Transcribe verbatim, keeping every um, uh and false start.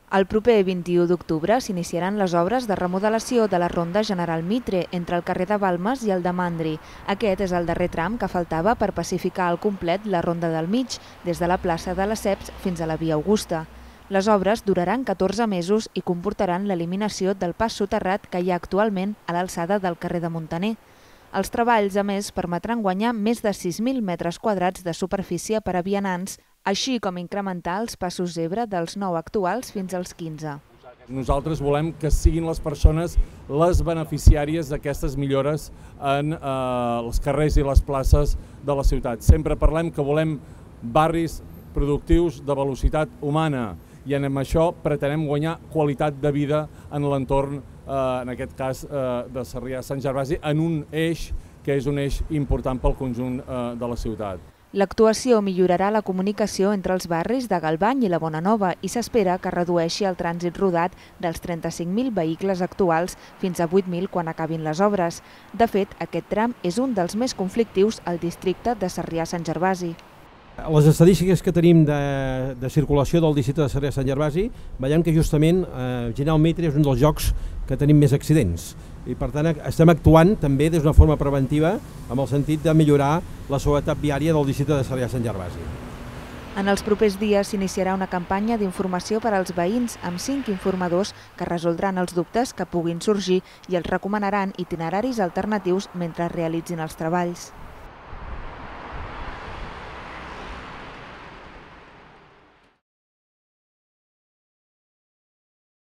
El proper vint-i-u d'octubre s'iniciaran les obres de remodelació de la ronda General Mitre entre el carrer de Balmes i el de Mandri. Aquest és el darrer tram que faltava per pacificar al complet la ronda del mig, des de la plaça de Lesseps fins a la via Augusta. Les obres duraran catorze mesos i comportaran l'eliminació del pas soterrat que hi ha actualment a l'alçada del carrer de Montaner. Els treballs, a més, permetran guanyar més de sis mil metres quadrats de superfície per a vianants, així com incrementar els passos zebra dels nou actuals fins als quinze. Nosaltres volem que siguin les persones les beneficiàries d'aquestes millores en eh, els carrers i les places de la ciutat. Sempre parlem que volem barris productius de velocitat humana i amb això pretenem guanyar qualitat de vida en l'entorn, eh, en aquest cas eh, de Sarrià-Sant Gervasi, en un eix que és un eix important pel conjunt eh, de la ciutat. L'actuació millorarà la comunicació entre els barris de Galvany i la Bonanova i s'espera que redueixi el trànsit rodat dels trenta-cinc mil vehicles actuals fins a vuit mil quan acabin les obres. De fet, aquest tram és un dels més conflictius al districte de Sarrià-Sant Gervasi. Les estadístiques que tenim de, de circulació del districte de Sarrià-Sant Gervasi veiem que justament eh, General Mitre és un dels llocs que tenim més accidents i per tant estem actuant també des d'una forma preventiva amb el sentit de millorar la seguretat viària del districte de Sarrià-Sant Gervasi. En els propers dies s'iniciarà una campanya d'informació per als veïns amb cinc informadors que resoldran els dubtes que puguin sorgir i els recomanaran itineraris alternatius mentre realitzin els treballs.